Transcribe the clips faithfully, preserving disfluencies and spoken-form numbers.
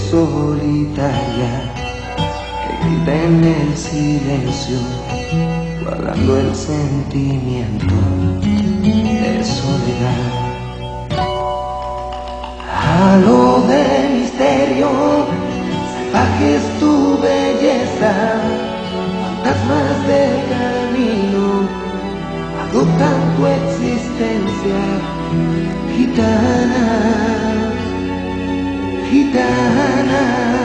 solitaria que grita en el silencio, guardando el sentimiento de soledad. Halo de misterio, salvaje es tu belleza, fantasmas del camino adoptan tu existencia, gitana, gitana.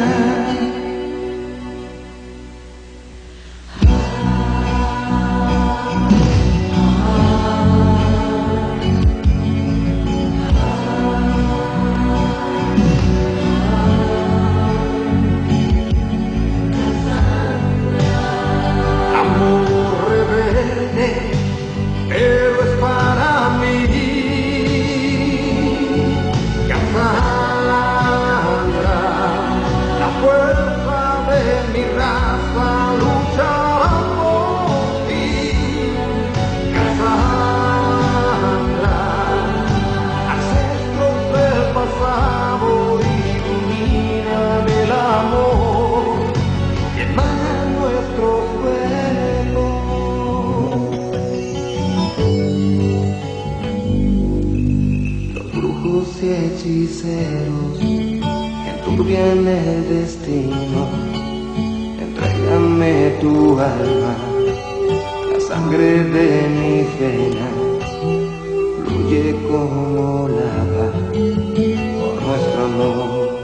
Y hechiceros enturbian el destino, entrégame tu alma, la sangre de mi pena fluye como lava por nuestro amor.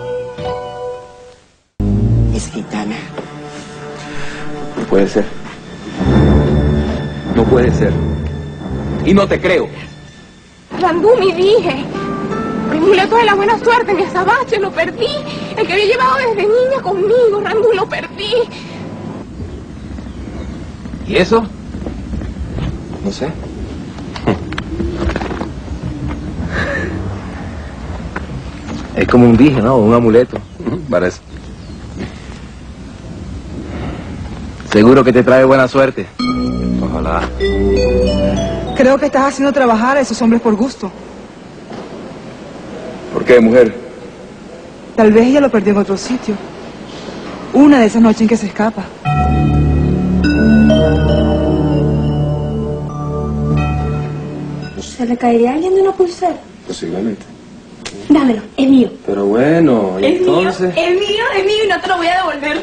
Es gitana. No puede ser. No puede ser. Y no te creo. Randú, mi dije. Mi amuleto de la buena suerte, mi azabache, lo perdí. El que había llevado desde niña conmigo, Randú, lo perdí. ¿Y eso? No sé. Es como un dije, ¿no? Un amuleto. Parece. Seguro que te trae buena suerte. Ojalá. Creo que estás haciendo trabajar a esos hombres por gusto. ¿Por qué, mujer? Tal vez ella lo perdió en otro sitio. Una de esas noches en que se escapa. ¿Se le caería a alguien de una pulsera? Posiblemente. Dámelo, es mío. Pero bueno, ¿y es entonces? mío, es mío, es mío y no te lo voy a devolver.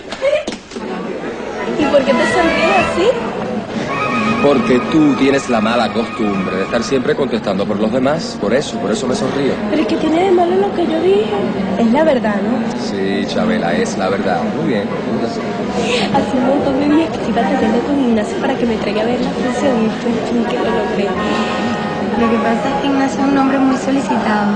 ¿Y por qué te sonríes así? Porque tú tienes la mala costumbre de estar siempre contestando por los demás. Por eso, por eso me sonrío. Pero es que tiene de malo lo que yo dije. Es la verdad, ¿no? Sí, Chabela, es la verdad. Muy bien. Hace un montón de días que estoy batallando con Ignacio para que me traiga a ver la función y estoy fin que lo logré. Lo que pasa es que Ignacio es un hombre muy solicitado.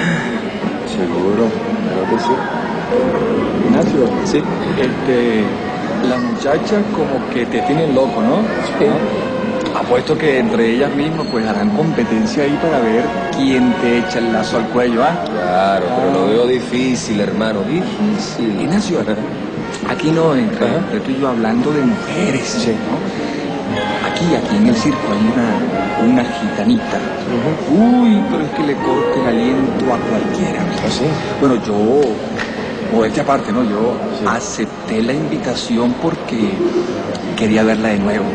Seguro, creo que sí. Ignacio, Sí. este, las muchachas como que te tienen loco, ¿no? Sí. Apuesto que entre ellas mismas pues harán competencia ahí para ver quién te echa el lazo al cuello, ¿ah? Claro, pero lo veo difícil, hermano, difícil. Ignacio, aquí no, entre, entre tú y yo hablando de mujeres, Sí. ¿no? Aquí, aquí en el circo hay una, una gitanita. Uh-huh. Uy, pero es que le corta el aliento a cualquiera. ¿Ah, sí? Bueno, yo, modestia aparte, ¿no? Yo Sí. acepté la invitación porque quería verla de nuevo.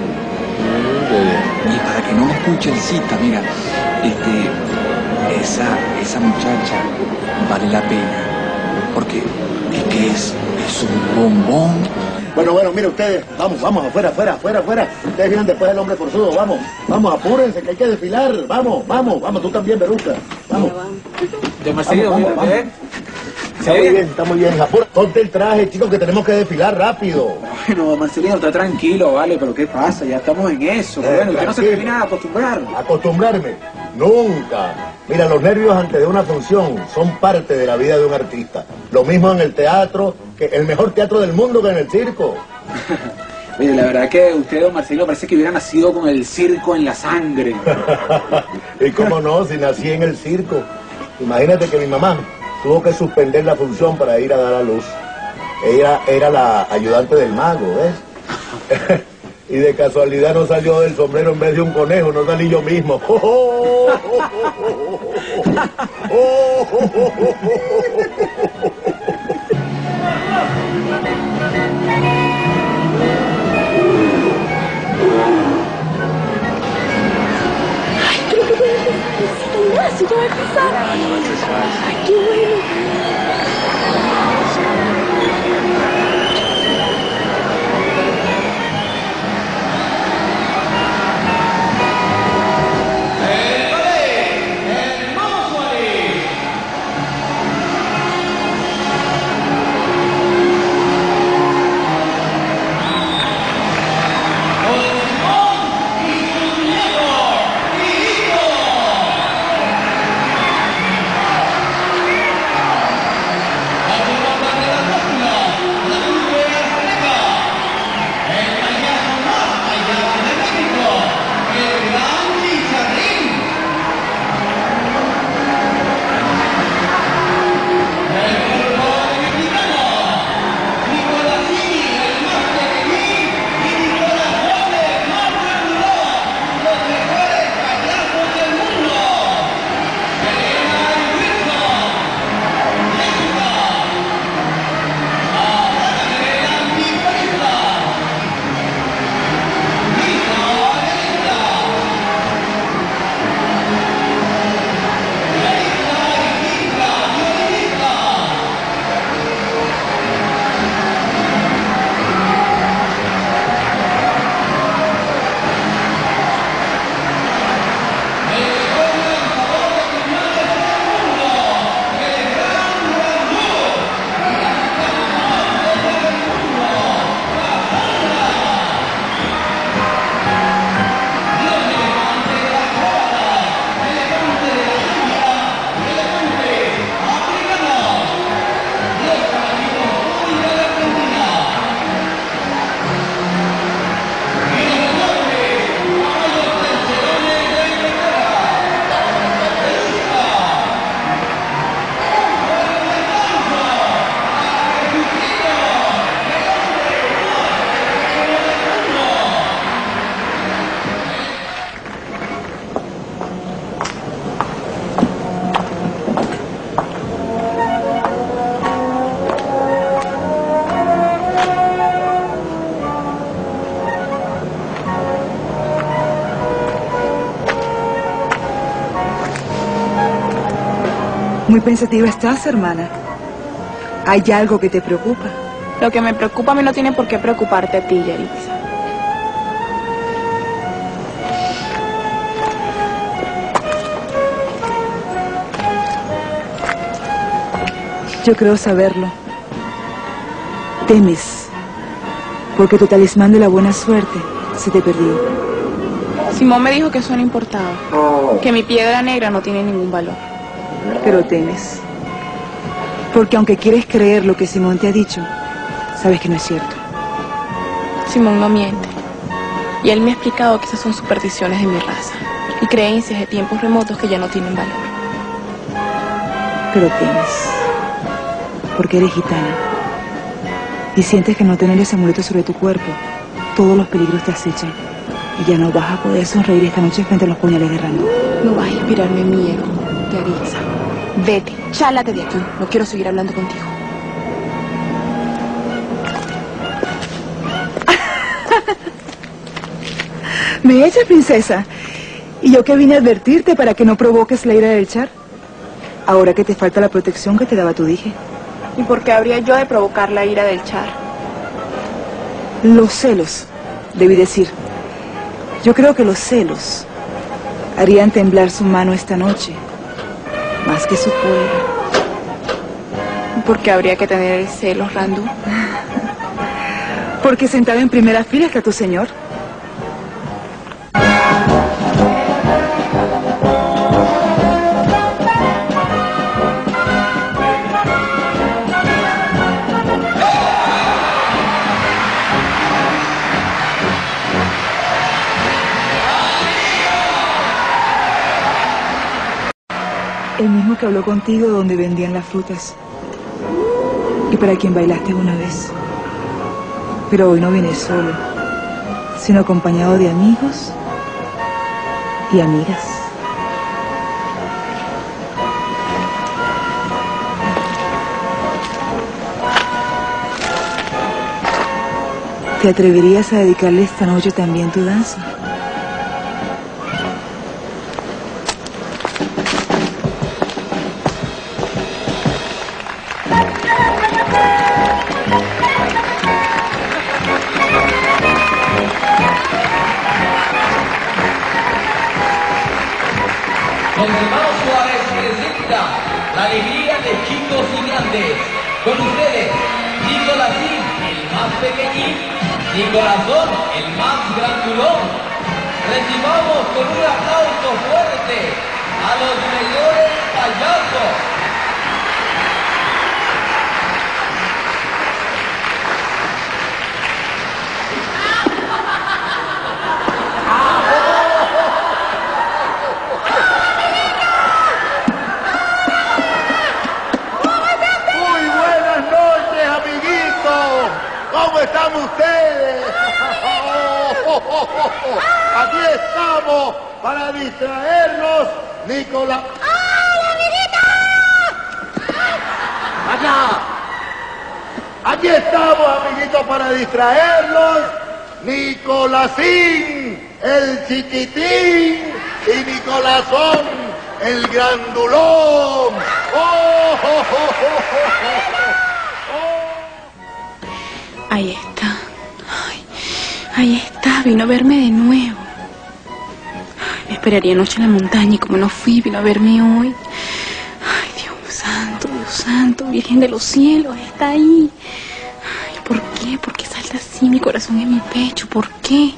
Mm, Y para que no me escuche el cita, mira, este, esa, esa muchacha vale la pena. Porque es que es, es un bombón. Bueno, bueno, mire ustedes, vamos, vamos, afuera, afuera, afuera, afuera. Ustedes vienen después del hombre forzudo, vamos, vamos, apúrense, que hay que desfilar, vamos, vamos, vamos, tú también, Veruca, vamos. Demasiado, Vamos, vamos, vamos. Está muy bien, está muy bien, apura, ponte el traje, chicos, que tenemos que desfilar rápido. Bueno, Marcelino, está tranquilo, vale, pero ¿qué pasa? Ya estamos en eso. Eh, Bueno, usted no se tranquilo. termina de acostumbrar. ¿Acostumbrarme? Nunca. Mira, los nervios antes de una función son parte de la vida de un artista. Lo mismo en el teatro, que el mejor teatro del mundo que en el circo. Oye, la verdad que usted, don Marcelino, parece que hubiera nacido con el circo en la sangre. Y cómo no, si nací en el circo. Imagínate que mi mamá tuvo que suspender la función para ir a dar a luz. Ella era la ayudante del mago, ¿ves? Y de casualidad no salió del sombrero en vez de un conejo, no salí yo mismo. Muy pensativa estás, hermana. ¿Hay algo que te preocupa? Lo que me preocupa a mí no tiene por qué preocuparte a ti, Yaritza. Yo creo saberlo. Temes, porque tu talismán de la buena suerte se te perdió. Simón me dijo que eso no importaba, que mi piedra negra no tiene ningún valor. Pero temes, porque aunque quieres creer lo que Simón te ha dicho, sabes que no es cierto. Simón no miente, y él me ha explicado que esas son supersticiones de mi raza y creencias de tiempos remotos que ya no tienen valor. Pero temes, porque eres gitana y sientes que no tener ese amuleto sobre tu cuerpo, todos los peligros te acechan y ya no vas a poder sonreír esta noche frente a los puñales de Randú. No vas a inspirarme miedo, Yaritza. Vete, chálate de aquí. No quiero seguir hablando contigo. ¿Me echas, princesa? ¿Y yo que vine a advertirte para que no provoques la ira del Char? Ahora que te falta la protección que te daba tu dije. ¿Y por qué habría yo de provocar la ira del Char? Los celos, debí decir. Yo creo que los celos harían temblar su mano esta noche, más que su fuera. ¿Por qué habría que tener celos, Randú? Porque sentado en primera fila está tu señor. El mismo que habló contigo donde vendían las frutas. Y para quien bailaste una vez. Pero hoy no viene solo, sino acompañado de amigos y amigas. ¿Te atreverías a dedicarle esta noche también tu danza? Con hermanos Suárez presenta la alegría de chicos y grandes. Con ustedes, Nicolásín, el más pequeñín, Nicolásón, el más grandulón. Recibamos con un aplauso fuerte a los mejores payasos. ¿Cómo están ustedes? Aquí estamos para distraernos, Nicolás. ¡Ay, amiguita! ¡Allá! Aquí estamos, amiguitos, para distraernos, Nicolásín, el chiquitín, y Nicolásón, el grandulón. ¡Oh, oh, oh, oh, oh! Ahí está. Ay, ahí está. Vino a verme de nuevo. Ay, me esperaría anoche en la montaña y como no fui, vino a verme hoy. Ay, Dios santo, Dios santo, Virgen de los cielos, está ahí. Ay, ¿por qué? ¿Por qué salta así mi corazón en mi pecho? ¿Por qué?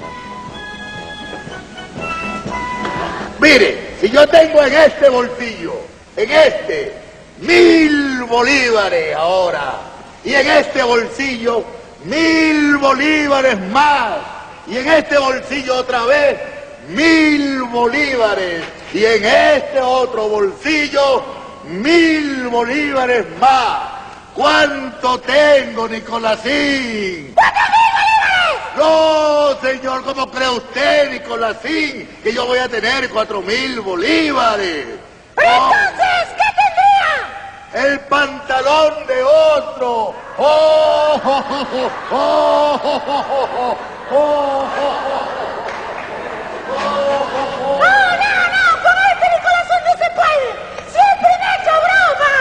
Mire, si yo tengo en este bolsillo, en este, mil bolívares ahora, y en este bolsillo, mil bolívares más, y en este bolsillo otra vez, mil bolívares, y en este otro bolsillo, mil bolívares más. ¿Cuánto tengo, Nicolásín? ¿Cuántos mil bolívares? No, señor, ¿cómo cree usted, Nicolásín, que yo voy a tener cuatro mil bolívares? ¿Pero entonces qué tendría? El pantalón de otro. ¡Oh, oh, oh, oh, oh, oh, oh, oh, oh, ¡No, no, no! ¡Con este Nicolásón no se puede! ¡Siempre me ha hecho broma!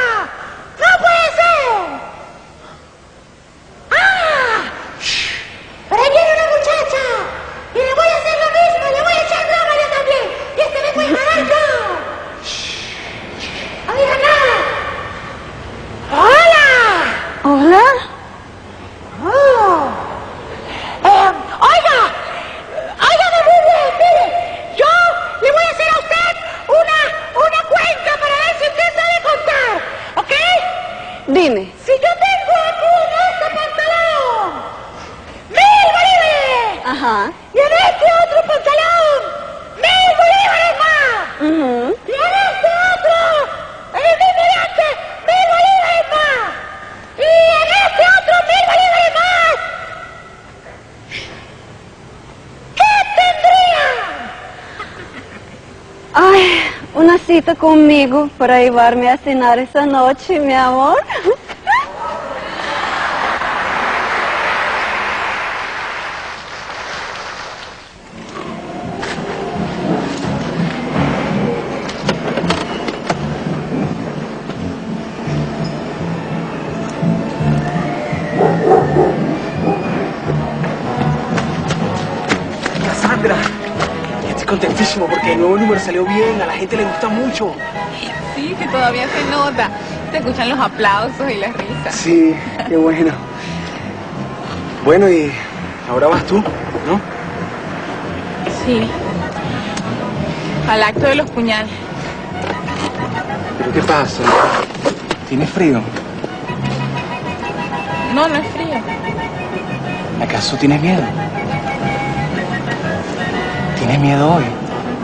Si yo tengo aquí en este pantalón mil bolívares. Ajá. Y en este otro pantalón mil bolívares más. Uh-huh. Y en este otro, en el mismo viaje, mil bolívares más. Y en este otro mil bolívares más. ¿Qué tendría? Ay, una cita conmigo para llevarme a cenar esa noche, mi amor. Cassandra, estoy contentísimo porque el nuevo número salió bien, a la gente le gusta mucho. Sí, que todavía se nota. Se escuchan los aplausos y las risas. Sí, qué bueno. Bueno, y ahora vas tú, ¿no? Sí. Al acto de los puñales. ¿Pero qué pasa? ¿Tienes frío? No, no es frío. ¿Acaso tienes miedo? ¿Tienes miedo hoy?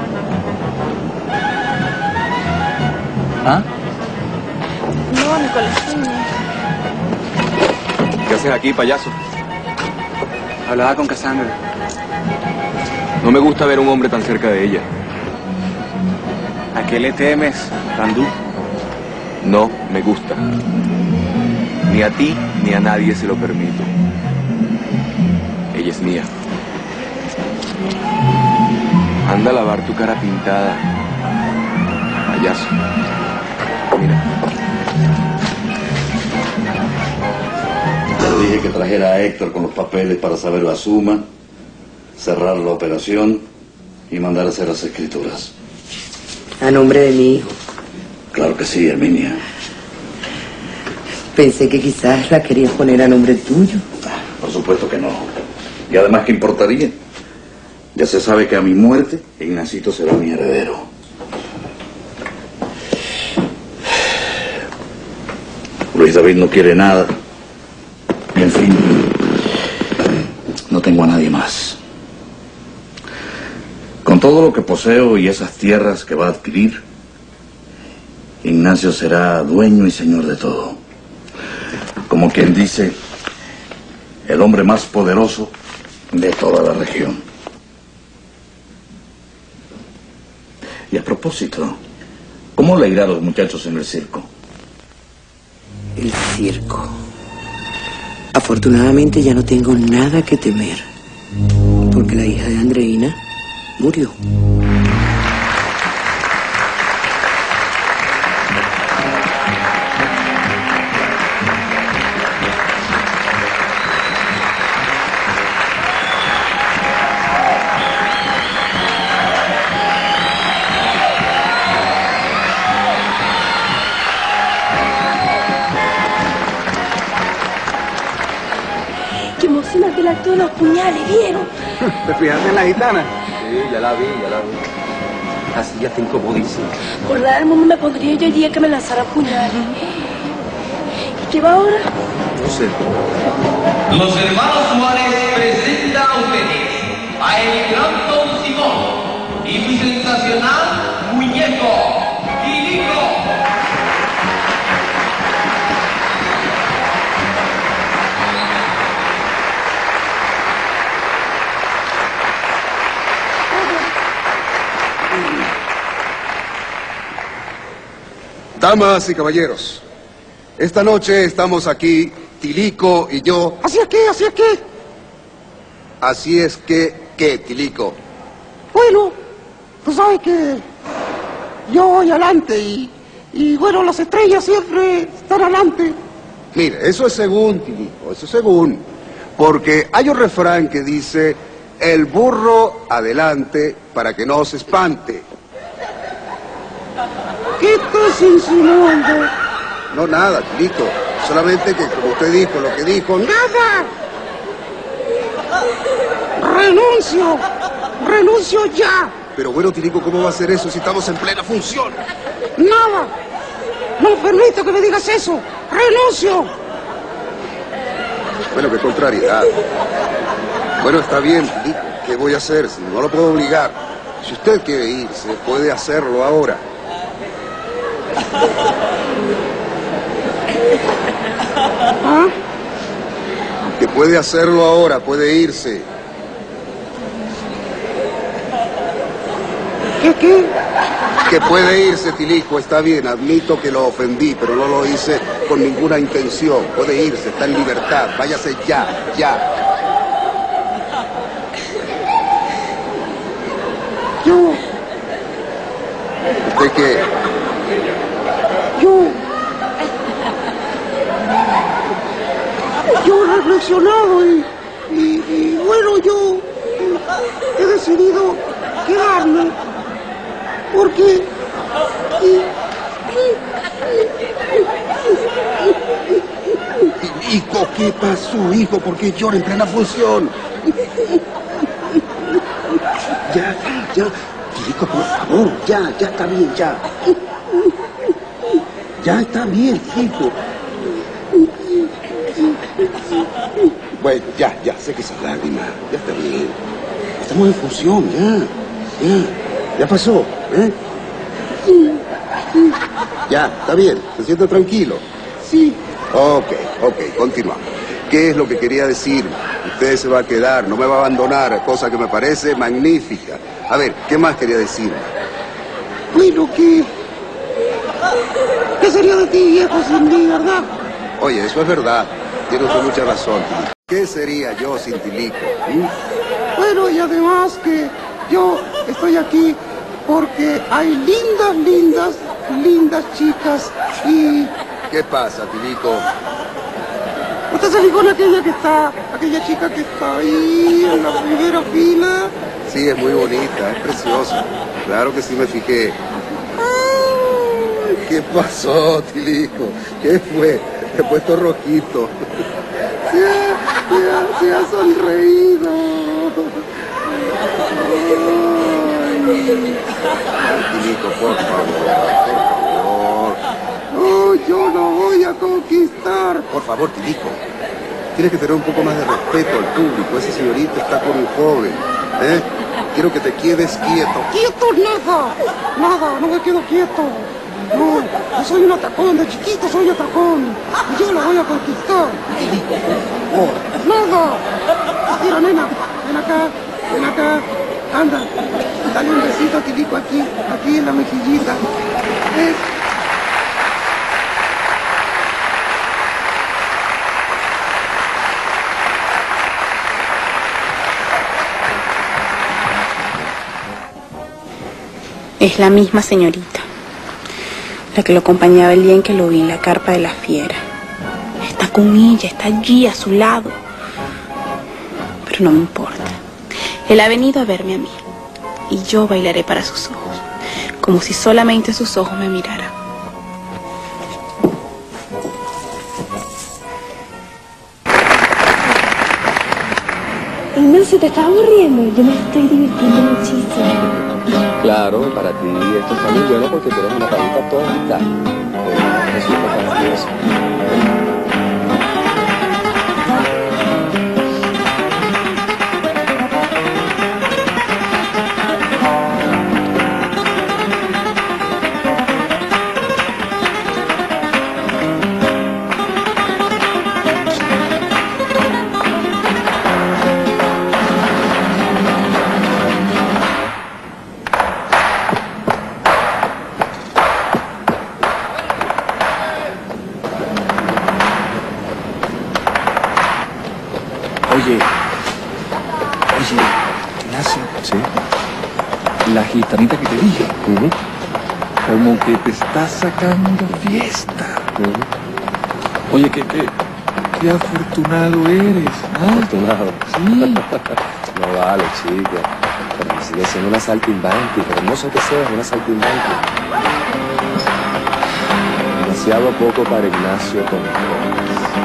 ¿Ah? No, Nicolásín. ¿Qué haces aquí, payaso? Hablaba con Cassandra. No me gusta ver a un hombre tan cerca de ella. ¿A qué le temes, Randú? No me gusta. Ni a ti ni a nadie se lo permito. Ella es mía. Anda a lavar tu cara pintada, payaso. Mira. Le dije que trajera a Héctor con los papeles para saber la suma, cerrar la operación y mandar a hacer las escrituras. A nombre de mi hijo. Claro que sí, Herminia. Pensé que quizás la querías poner a nombre tuyo. Por supuesto que no. Y además, ¿qué importaría? Ya se sabe que a mi muerte, Ignacito será mi heredero. Luis David no quiere nada. Y en fin, no tengo a nadie más. Con todo lo que poseo y esas tierras que va a adquirir, Ignacio será dueño y señor de todo. Como quien dice, el hombre más poderoso de toda la región. Y a propósito, ¿cómo le irá a los muchachos en el circo? El circo. Afortunadamente ya no tengo nada que temer, porque la hija de Andreina murió. Qué emocionante el acto de los puñales, ¿vieron? ¿Te fijaste en la gitana? Sí, ya la vi, ya la vi. Así ya está incomodísima. Por nada del mundo me pondría yo el día que me lanzara puñales. ¿Y qué va ahora? No sé. Los hermanos Suárez presentan a ustedes a el gran Don Simón y su sensacional muñeco, Tilico. Damas y caballeros, esta noche estamos aquí, Tilico y yo. Así es que, así es que. Así es que, ¿qué, Tilico? Bueno, tú sabes que yo voy adelante y, y bueno, las estrellas siempre están adelante. Mire, eso es según, Tilico, eso es según. Porque hay un refrán que dice, el burro adelante para que no se espante. ¿Qué estás insinuando? No, nada, Tilico. Solamente que, como usted dijo, lo que dijo... ¡Nada! ¡Renuncio! ¡Renuncio ya! Pero bueno, Tilico, ¿cómo va a ser eso si estamos en plena función? ¡Nada! No permito que me digas eso. ¡Renuncio! Bueno, qué contrariedad. Bueno, está bien, Tilico. ¿Qué voy a hacer? Si no lo puedo obligar. Si usted quiere irse, puede hacerlo ahora. ¿Ah? Que puede hacerlo ahora, puede irse. ¿Qué, qué? Que puede irse, Tilico, está bien, admito que lo ofendí, pero no lo hice con ninguna intención. Puede irse, está en libertad, váyase ya, ya. Yo, ¿Usted qué? yo... Yo he reflexionado y, y, y bueno, yo he decidido quedarme porque... ¿Y, y qué pasó, hijo? ¿Por qué llora en plena función? Ya, ya, Tilico, por favor, ya, ya está bien, ya. Ya está bien, Tilico. Bueno, ya, ya, sé que esas lágrimas, ya está bien. Estamos en función, ya, ya, ya pasó, ¿eh? Ya, está bien, se siente tranquilo. Sí. Ok, ok, continuamos. ¿Qué es lo que quería decir? Usted se va a quedar, no me va a abandonar, cosa que me parece magnífica. A ver, ¿qué más quería decir? Bueno, ¿qué? ¿Qué sería de ti, viejo, sin mí, verdad? Oye, eso es verdad. Tiene usted mucha razón, Tilico. ¿Qué sería yo sin Tilico? ¿Mm? Bueno, y además que yo estoy aquí porque hay lindas, lindas, lindas chicas y... ¿Qué pasa, Tilico? ¿Usted se fijó en aquella que está, aquella chica que está ahí en la primera fila? Sí, es muy bonita, es preciosa. Claro que sí me fijé. Ay, ¿qué pasó, Tilico? ¿Qué fue? Te he puesto rojito. Se ha, se ha, se ha sonreído. Ay, Tilico, por favor, por favor. Oh, yo lo voy a conquistar. Por favor, Tilico. Tienes que tener un poco más de respeto al público. Ese señorito está con un joven. ¿Eh? Quiero que te quedes quieto. ¡Quieto nada! Nada, no me quedo quieto. No, yo soy un atacón, de chiquito soy atacón. Y yo lo voy a conquistar. Oh. ¡Nada! Mira, nena, ven acá, ven acá. Anda, dale un besito a Tilico aquí, aquí en la mejillita. ¿Eh? Es la misma señorita, la que lo acompañaba el día en que lo vi en la carpa de la fiera. Está con ella, está allí a su lado. Pero no me importa. Él ha venido a verme a mí. Y yo bailaré para sus ojos, como si solamente sus ojos me miraran. Ignacio, ¿te estás aburriendo? Yo me estoy divirtiendo muchísimo. Claro, para ti esto está muy bueno porque tú eres una palita tonta. Resulta fastidioso. Oye, oye, Ignacio. Sí. La gitanita que te dije, Uh-huh. como que te está sacando fiesta. Uh-huh. Oye, qué, qué, qué afortunado eres. ¿Ah? Afortunado. Sí. No vale, chica. Pero sigue siendo una saltimbanqui, pero hermoso que seas, una saltimbanqui. Demasiado poco para Ignacio Contreras.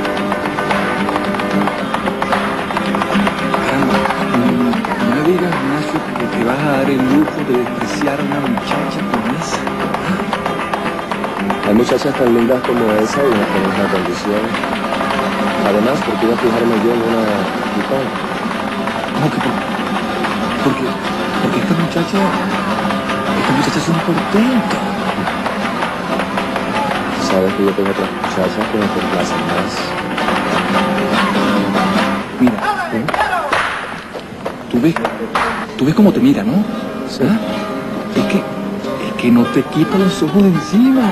Caramba, no me digas, Ignacio, que te vas a dar el lujo de despreciar a una muchacha como esa. Hay muchachas tan lindas como esa y una con esa condición. Además, porque iba a fijarme yo en una guitarra. ¿Cómo que por- Porque, porque esta muchacha, esta muchacha es un portento. Sabes que yo tengo otras muchachas que me complacen más. Mira, ¿eh? tú ves, tú ves cómo te mira, ¿no? Sí. ¿Ah? Es que, es que no te quita los ojos de encima.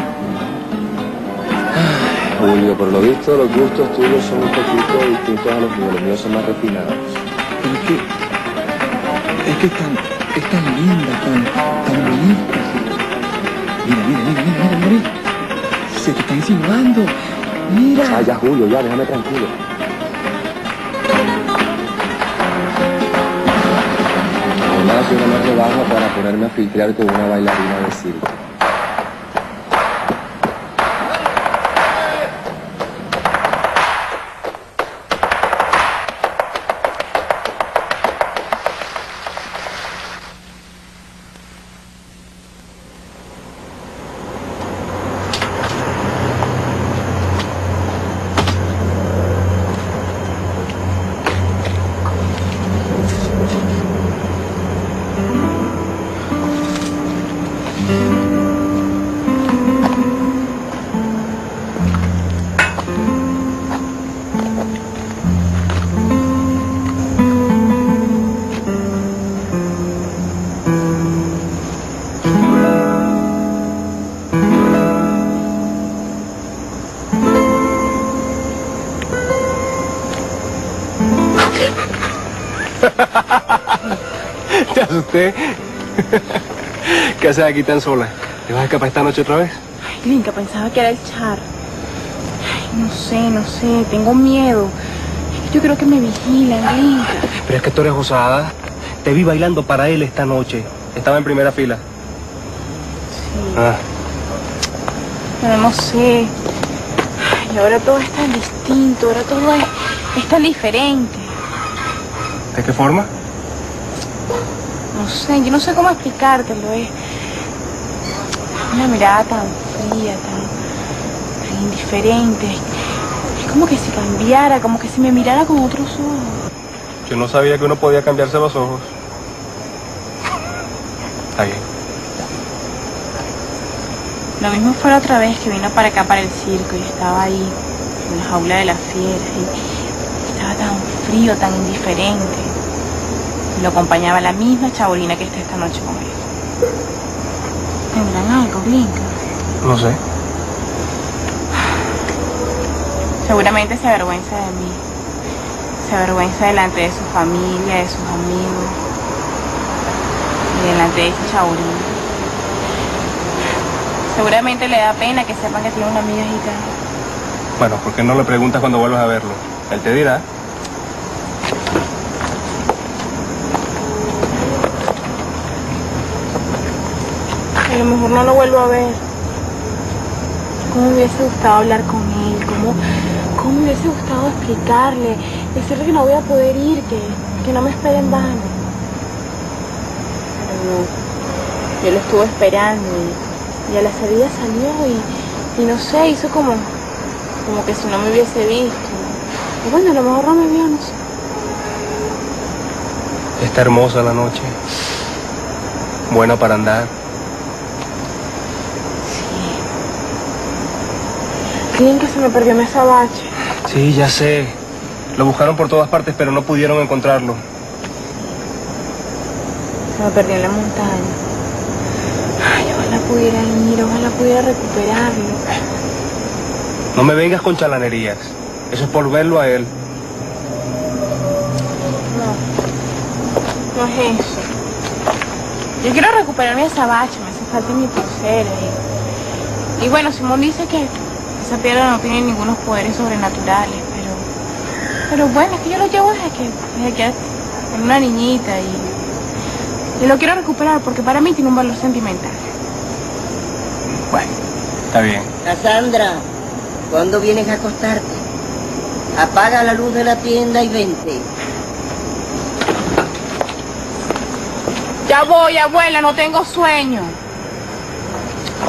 Julio, por lo visto, los gustos tuyos son un poquito distintos a los míos. Los míos son más refinados. Pero es que, es que es tan, es tan linda, tan, tan bonita. Mira, mira, mira, mira, mira, mira. Se te está insinuando. Mira. Ah, ya, Julio, ya, déjame tranquilo. Además, yo no me rebajo para ponerme a filtrar con una bailarina de circo. Te asusté. ¿Qué haces aquí tan sola? ¿Te vas a escapar esta noche otra vez? Ay, Linka, pensaba que era el Char. Ay, no sé, no sé, tengo miedo. Es que yo creo que me vigilan, Linka. Pero es que tú eres osada. Te vi bailando para él esta noche. Estaba en primera fila. Sí. Ah. Pero no sé. Ay, ahora todo es tan distinto, ahora todo es, es tan diferente. ¿De qué forma? No sé, yo no sé cómo explicártelo. Es una mirada tan fría, tan, tan indiferente. Es como que si cambiara, como que si me mirara con otros ojos. Yo no sabía que uno podía cambiarse los ojos. Está bien. Lo mismo fue la otra vez que vino para acá, para el circo, y estaba ahí, en la jaula de las fieras, y estaba tan frío, tan indiferente. Y lo acompañaba la misma chabolina que está esta noche con él. ¿Tendrán algo, Blinka? No sé. Seguramente se avergüenza de mí. Se avergüenza delante de su familia, de sus amigos. Y delante de ese chabolina. Seguramente le da pena que sepan que tiene una amiga gitana. Bueno, ¿por qué no le preguntas cuando vuelvas a verlo? Él te dirá. A lo mejor no lo vuelvo a ver. ¿Cómo me hubiese gustado hablar con él? ¿Cómo, cómo me hubiese gustado explicarle? Decirle que no voy a poder ir, que, que no me espere en vano. Pero no. Yo lo estuve esperando y, y a la salida salió y, y no sé, hizo como, como que si no me hubiese visto. Y bueno, a lo mejor no me vio, no sé. Está hermosa la noche. Buena para andar. Creen que se me perdió mi azabache. Sí, ya sé. Lo buscaron por todas partes, pero no pudieron encontrarlo. Se me perdió en la montaña. Ay, ojalá pudiera ir, ojalá pudiera recuperarlo. No me vengas con chalanerías. Eso es por verlo a él. No, no es eso. Yo quiero recuperar mi azabache, me hace falta mi pulsera. Y, y bueno, Simón dice que esa piedra no tiene ningunos poderes sobrenaturales, pero... Pero bueno, es que yo lo llevo desde que, desde que era una niñita y... Y lo quiero recuperar porque para mí tiene un valor sentimental. Bueno, está bien. Cassandra, ¿cuándo vienes a acostarte? Apaga la luz de la tienda y vente. Ya voy, abuela, no tengo sueño.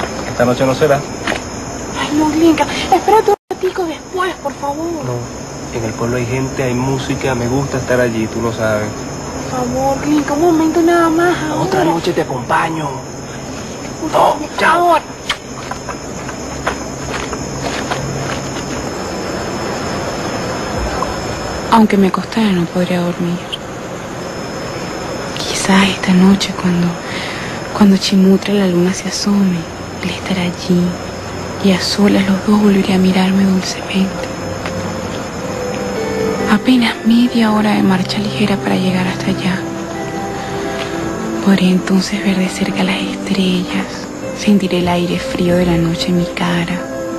Esta noche no será. Ay, no, Blinka, espérate un ratico después, por favor. No. En el pueblo hay gente, hay música, me gusta estar allí, tú lo sabes. Por favor, Clint, un momento nada más. Ahora. Otra noche te acompaño. Por No, chao. Aunque me costara, no podría dormir. Quizás esta noche, cuando, cuando Chimutre la luna se asome, él estará allí y a solas los dos volvería a mirarme dulcemente. Apenas media hora de marcha ligera para llegar hasta allá. Podré entonces ver de cerca las estrellas, sentir el aire frío de la noche en mi cara.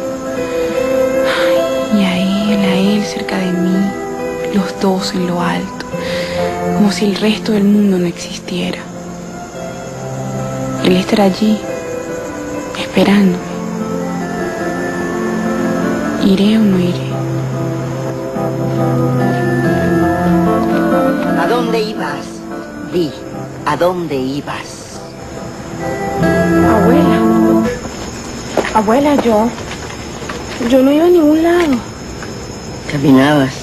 Ay, y a él, a él cerca de mí, los dos en lo alto, como si el resto del mundo no existiera. Él estará allí, esperándome. ¿Iré o no iré? ¿A dónde ibas? Di, ¿a dónde ibas? Abuela. Abuela, yo... Yo no iba a ningún lado. Caminabas.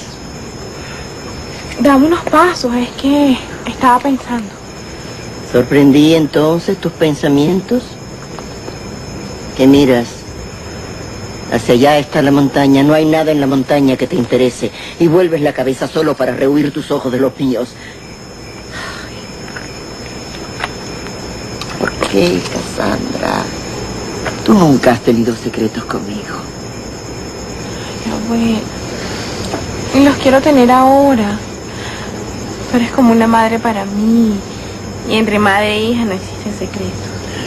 Dame unos pasos, es que estaba pensando. ¿Sorprendí entonces tus pensamientos? ¿Qué miras? Hacia allá está la montaña, no hay nada en la montaña que te interese. Y vuelves la cabeza solo para rehuir tus ojos de los míos. ¿Por qué, Cassandra? Tú nunca has tenido secretos conmigo. Abuela, y los quiero tener ahora. Pero es como una madre para mí. Y entre madre e hija no existen secretos.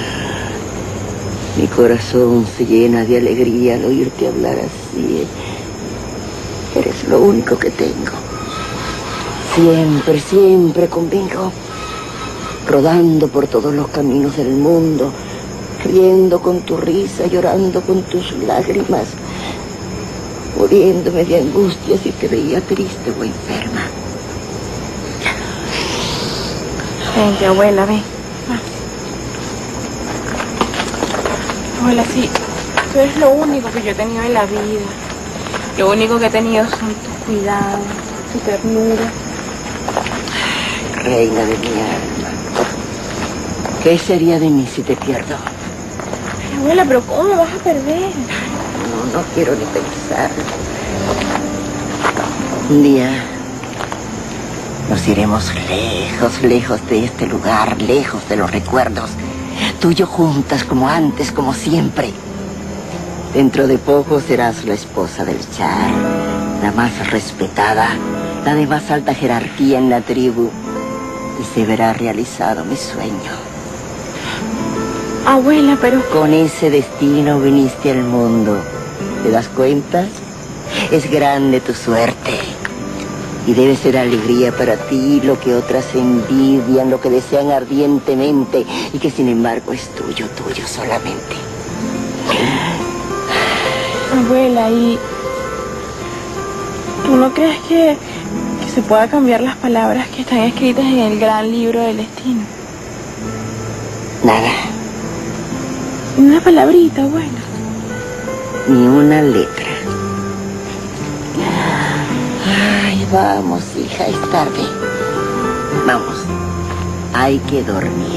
Mi corazón se llena de alegría al oírte hablar así. Eres lo único que tengo. Siempre, siempre conmigo. Rodando por todos los caminos del mundo. Riendo con tu risa, llorando con tus lágrimas. Muriéndome de angustia si te veía triste o enferma. Vente, abuela, ven. Abuela, sí, tú eres lo único que yo he tenido en la vida. Lo único que he tenido son tus cuidados, tu ternura. Reina de mi alma. ¿Qué sería de mí si te pierdo? Ay, abuela, pero ¿cómo me vas a perder? No, no quiero ni pensar. Un día nos iremos lejos, lejos de este lugar, lejos de los recuerdos. Tú y yo juntas, como antes, como siempre. Dentro de poco serás la esposa del Char, la más respetada, la de más alta jerarquía en la tribu. Y se verá realizado mi sueño. Abuela, pero... Con ese destino viniste al mundo. ¿Te das cuenta? Es grande tu suerte. Y debe ser alegría para ti lo que otras envidian, lo que desean ardientemente y que sin embargo es tuyo, tuyo solamente. Abuela, ¿y tú no crees que, que se pueda cambiar las palabras que están escritas en el gran libro del destino? Nada. Ni una palabrita, abuela. Ni una letra. Ay, vamos, hija, es tarde. Vamos, hay que dormir.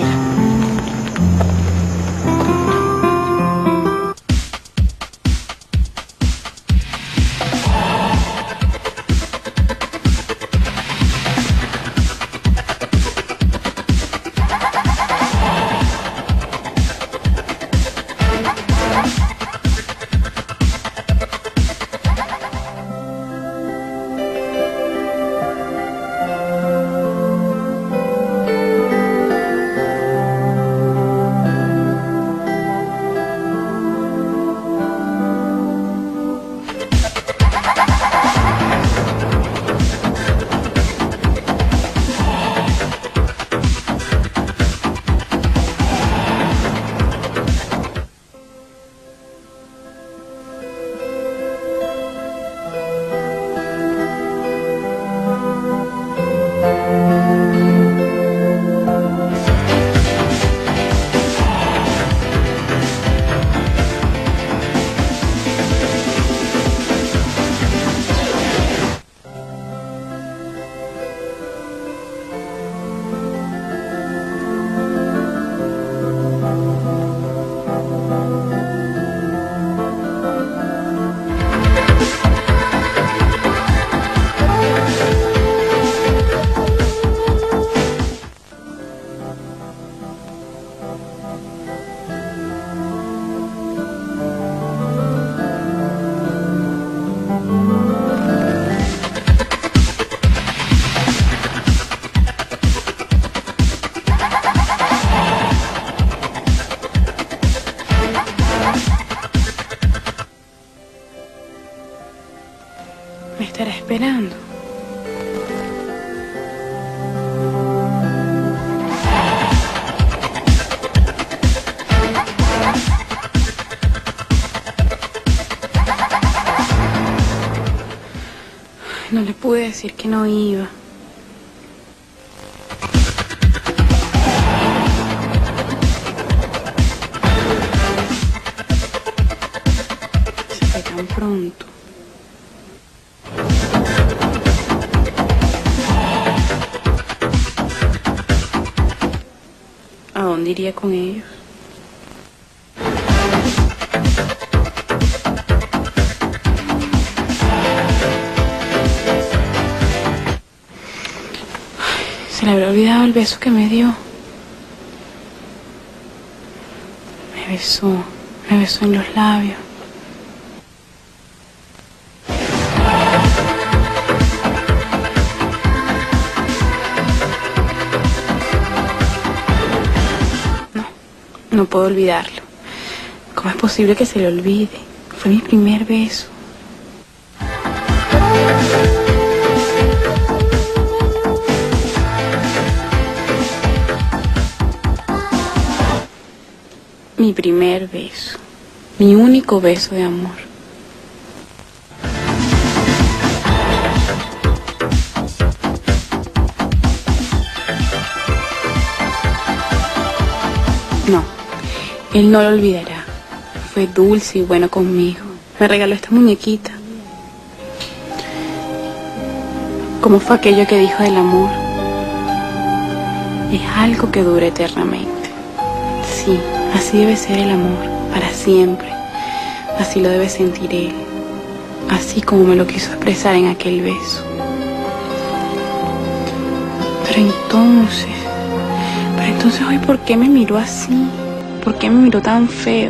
estará esperando. No le pude decir que no iba. Se fue tan pronto. ¿A dónde iría con ellos? Se le habrá olvidado el beso que me dio. Me besó, me besó en los labios. No, no puedo olvidarlo. ¿Cómo es posible que se le olvide? Fue mi primer beso. Mi primer beso, mi único beso de amor. No, él no lo olvidará. Fue dulce y bueno conmigo. Me regaló esta muñequita. ¿Cómo fue aquello que dijo del amor? Es algo que dura eternamente. Sí. Así debe ser el amor, para siempre. Así lo debe sentir él. Así como me lo quiso expresar en aquel beso. Pero entonces... Pero entonces hoy, ¿por qué me miró así? ¿Por qué me miró tan feo?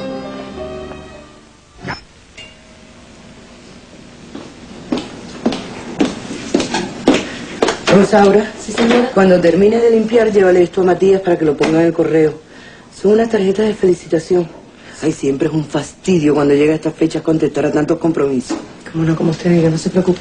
Rosaura. Sí, señora. Cuando termine de limpiar, llévale esto a Matías para que lo ponga en el correo. Son unas tarjetas de felicitación. Ay, siempre es un fastidio cuando llega a estas fechas contestar a tantos compromisos. Como no, como usted diga, no se preocupe.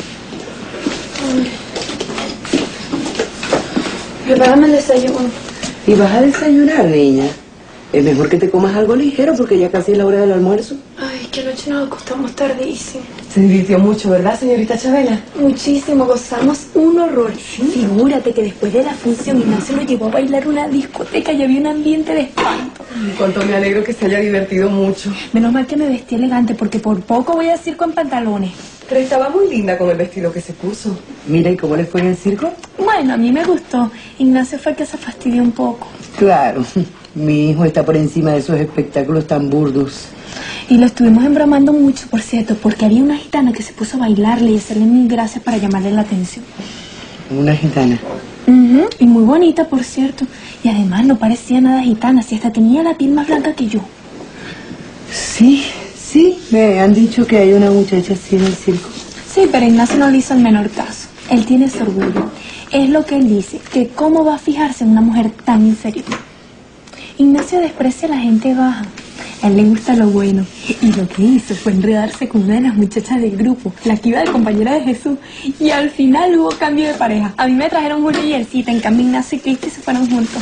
Prepárame el desayuno. ¿Y vas a desayunar, niña? Es mejor que te comas algo ligero porque ya casi es la hora del almuerzo. Ay, que anoche nos acostamos tardísimo. Se divirtió mucho, ¿verdad, señorita Chabela? Muchísimo, gozamos un horror. ¿Sí? Figúrate que después de la función Ignacio lo llevó a bailar una discoteca y había un ambiente de espanto. Cuánto me alegro que se haya divertido mucho. Menos mal que me vestí elegante porque por poco voy a circo en pantalones. Pero estaba muy linda con el vestido que se puso. Mira, ¿y cómo le fue en el circo? Bueno, a mí me gustó. Ignacio fue el que se fastidió un poco. Claro, mi hijo está por encima de esos espectáculos tan burdos. Y lo estuvimos embromando mucho, por cierto, porque había una gitana que se puso a bailarle y hacerle mil gracias para llamarle la atención. ¿Una gitana? Uh-huh, y muy bonita, por cierto. Y además no parecía nada gitana, si hasta tenía la piel más blanca que yo. Sí, sí, me han dicho que hay una muchacha así en el circo. Sí, pero Ignacio no le hizo el menor caso. Él tiene ese orgullo. Es lo que él dice, que cómo va a fijarse en una mujer tan inferior. Ignacio desprecia a la gente baja. A él le gusta lo bueno. Y lo que hizo fue enredarse con una de las muchachas del grupo, la que iba de compañera de Jesús. Y al final hubo cambio de pareja. A mí me trajeron Julio y Elcita, en cambio Ignacio y Cristi se fueron juntos.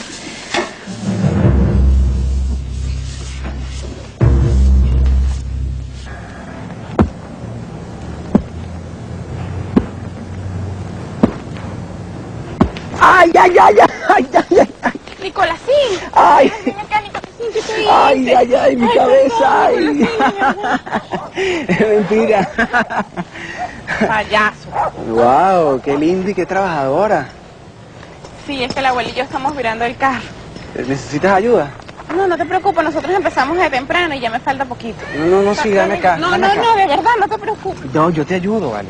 ¡Ay, ay, ay, ay, ay, ay, ay! ¡Nicolásín! ¡Ay! Ven acá, Nicolásín, ¿qué te ¡Ay, dice? ay, ay, mi Ay, cabeza! perdón, ¡Ay! Es mentira. Payaso. ¡Wow! ¡Qué linda y qué trabajadora! Sí, es que la abuela y yo estamos virando el carro. ¿Necesitas ayuda? No, no te preocupes, nosotros empezamos de temprano y ya me falta poquito. No, no, no, sí, dame acá. No, dame no, acá. no, de verdad, no te preocupes. No, yo te ayudo, vale.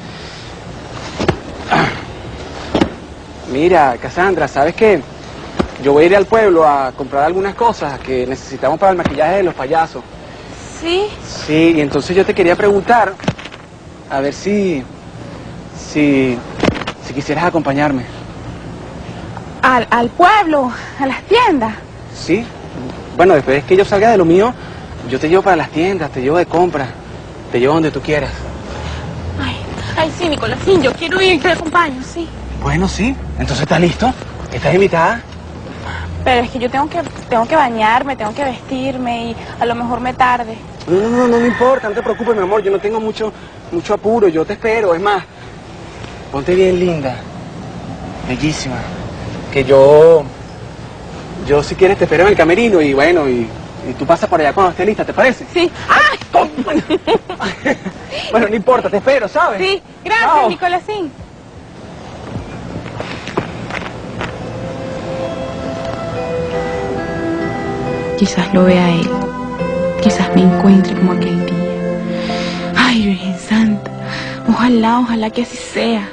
Mira, Cassandra, ¿sabes qué? Yo voy a ir al pueblo a comprar algunas cosas que necesitamos para el maquillaje de los payasos. ¿Sí? Sí, y entonces yo te quería preguntar, a ver si, si, si quisieras acompañarme. Al, al pueblo, a las tiendas. ¿Sí? Bueno, después que yo salga de lo mío, yo te llevo para las tiendas, te llevo de compra, te llevo donde tú quieras. Ay, Ay, sí, Nicolásín, yo quiero ir, te acompaño, sí. Bueno, sí. Entonces, ¿estás listo? ¿Estás invitada? Pero es que yo tengo que, tengo que bañarme, tengo que vestirme y a lo mejor me tarde. No, no, no, no me importa, no te preocupes, mi amor. Yo no tengo mucho, mucho apuro, yo te espero. Es más, ponte bien linda, bellísima. Que yo, yo si quieres te espero en el camerino y bueno, y, y tú pasas por allá cuando estés lista, ¿te parece? Sí. ¡Ay! Bueno, no importa, te espero, ¿sabes? Sí, gracias, Chao. Nicolásín. Quizás lo vea él, quizás me encuentre como aquel día. Ay, Virgen Santa, ojalá, ojalá que así sea.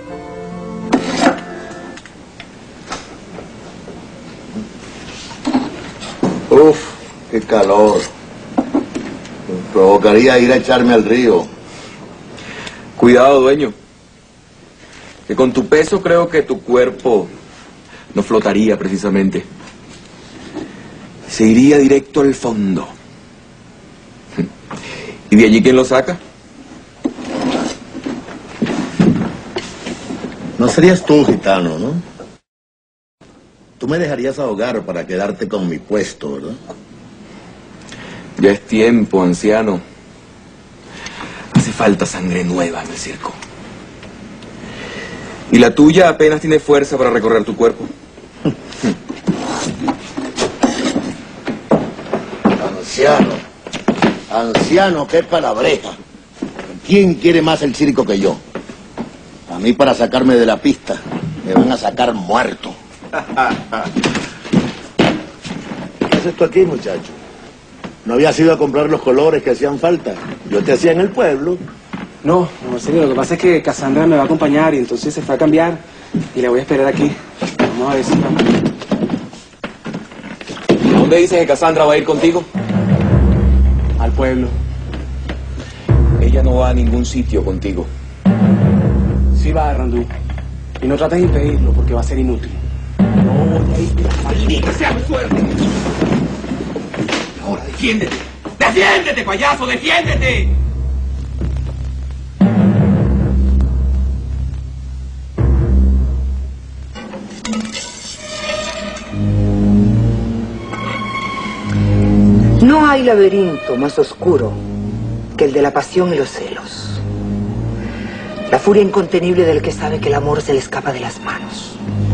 Uf, qué calor. Me provocaría ir a echarme al río. Cuidado, dueño. Que con tu peso creo que tu cuerpo no flotaría precisamente. Se iría directo al fondo. ¿Y de allí quién lo saca? No serías tú, gitano, ¿no? Tú me dejarías ahogar para quedarte con mi puesto, ¿verdad? Ya es tiempo, anciano. Hace falta sangre nueva en el circo. Y la tuya apenas tiene fuerza para recorrer tu cuerpo. Anciano, anciano, qué palabreja. ¿Quién quiere más el circo que yo? A mí para sacarme de la pista, me van a sacar muerto. ¿Qué haces tú aquí, muchacho? ¿No habías ido a comprar los colores que hacían falta? Yo te hacía en el pueblo. No, no, Marcelino, lo que pasa es que Cassandra me va a acompañar y entonces se fue a cambiar y la voy a esperar aquí. Vamos a ver si vamos. ¿Dónde dices que Cassandra va a ir contigo? Al pueblo. Ella no va a ningún sitio contigo. Sí va, Randú. Y no trates de impedirlo porque va a ser inútil. No voy a ir. ¡Maldita sea mi suerte! Ahora, defiéndete. ¡Defiéndete, payaso! ¡Defiéndete! No hay laberinto más oscuro que el de la pasión y los celos. La furia incontenible del que sabe que el amor se le escapa de las manos.